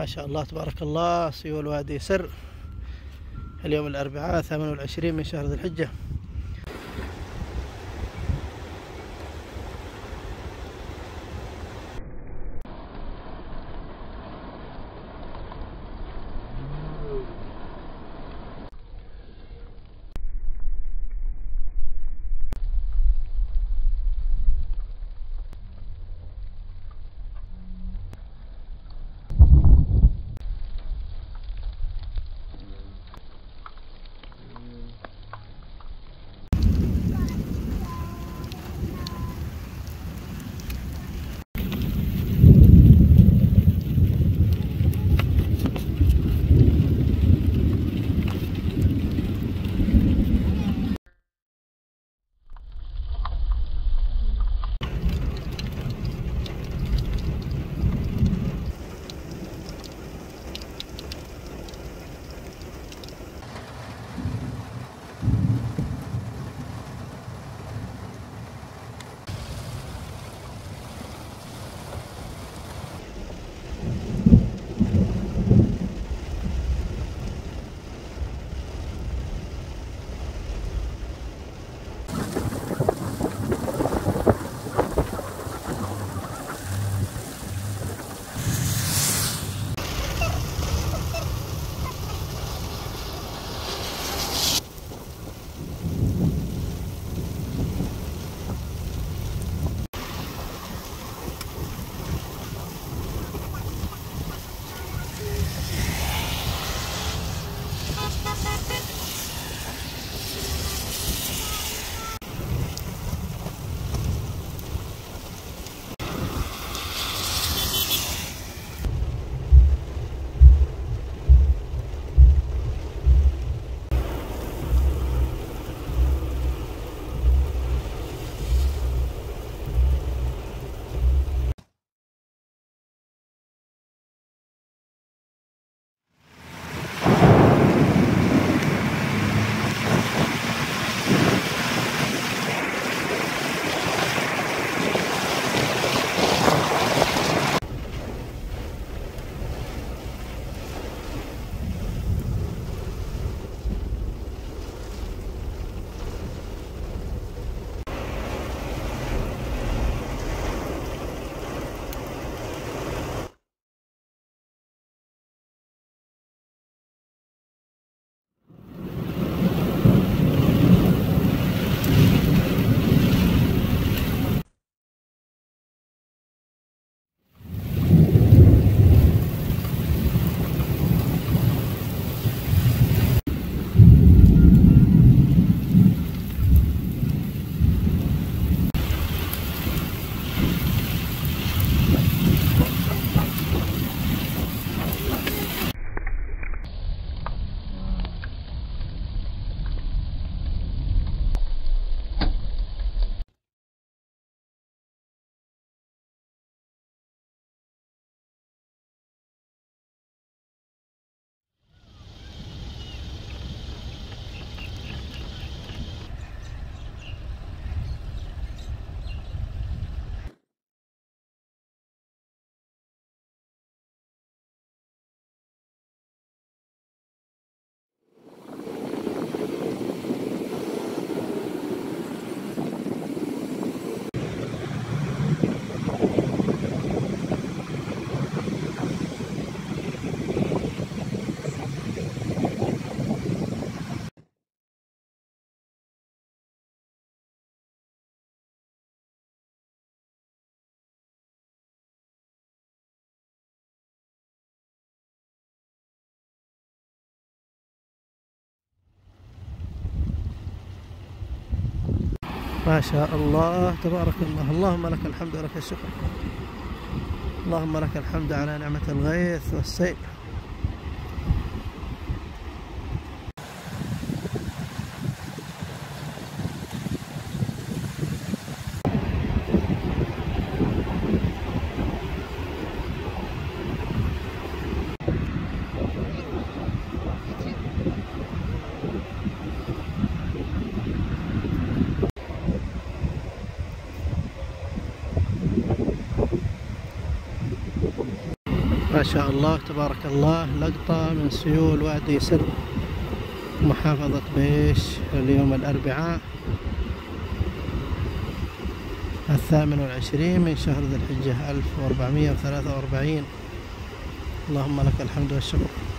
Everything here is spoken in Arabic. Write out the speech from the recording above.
ما شاء الله تبارك الله. سيول وادي سر، اليوم الأربعاء 28 من شهر ذي الحجة. ما شاء الله تبارك الله. اللهم لك الحمد ولك الشكر. اللهم لك الحمد على نعمة الغيث والسيل. ما شاء الله تبارك الله. لقطة من سيول وادي سر محافظة بيش اليوم الأربعاء 28 من شهر ذي الحجة 1443. اللهم لك الحمد والشكر.